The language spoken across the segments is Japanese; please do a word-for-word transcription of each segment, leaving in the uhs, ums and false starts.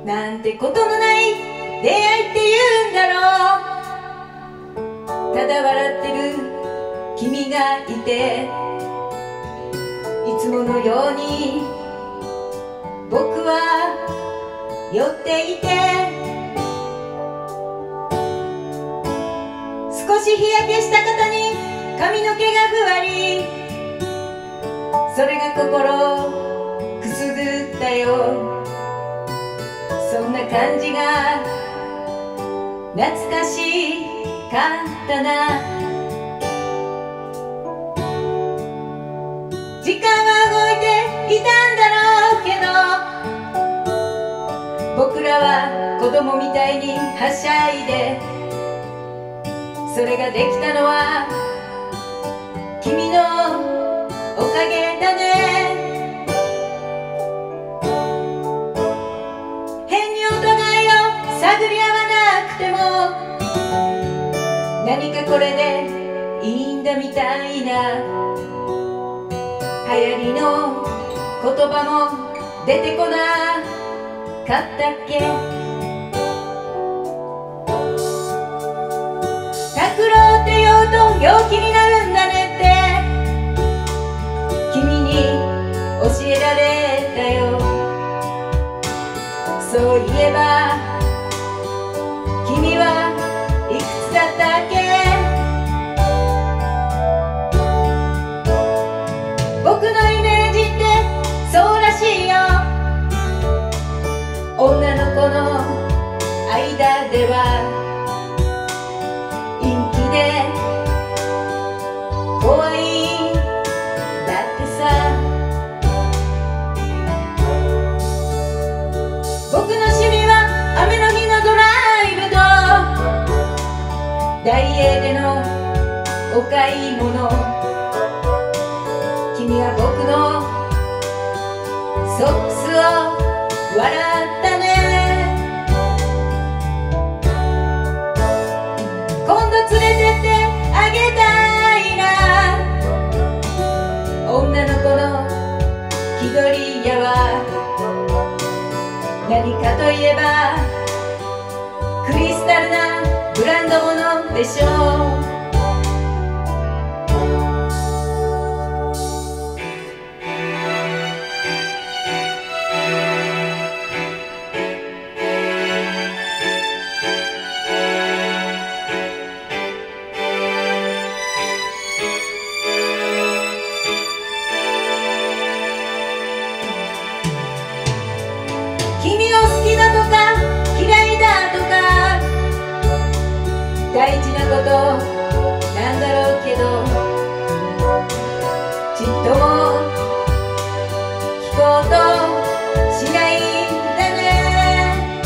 なんてことのない出会いって言うんだろう。ただ笑ってる君がいて、いつものように僕は酔っていて、少し日焼けした肩に髪の毛がふわり、それが心をくすぐったよ。そんな感じが懐かしかったな。時間は動いていたんだろうけど、僕らは子供みたいにはしゃいで、それができたのは君のおかげだね。変にお互いを探り合わなくても、何かこれでいいんだみたいな流行りの言葉も出てこなかったっけ。拓郎って言うと陽気になるんだねって君に教えられたよ。そういえば君はいくつだったっけ。僕のイメージってそうらしいよ。女の子の間では陰気で怖いだってさ。僕の趣味は雨の日のドライブとダイエーでのお買い物。君は僕のソックスを笑ったね。今度連れてってあげたいな。女の子の気取り屋は何かといえばクリスタルなブランド物でしょう。君を好きだとか嫌いだとか大事なことなんだろうけど、ちっとも聞こうとしないんだね。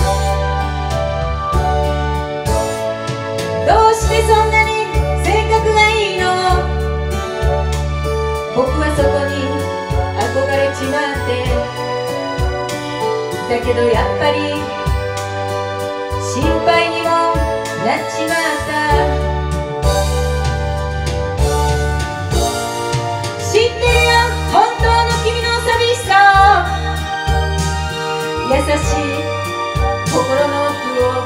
どうしてそんなに性格がいいの。僕はそこに憧れちまって、だけどやっぱり心配にもなっちまった。知ってるよ本当の君の寂しさを、優しい心の奥を。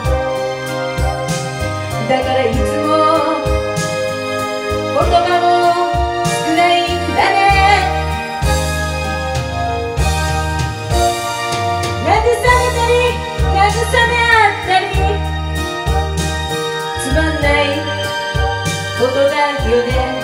だからいつも言葉も少ないんだね。慰め合ったりつまんないことだよね。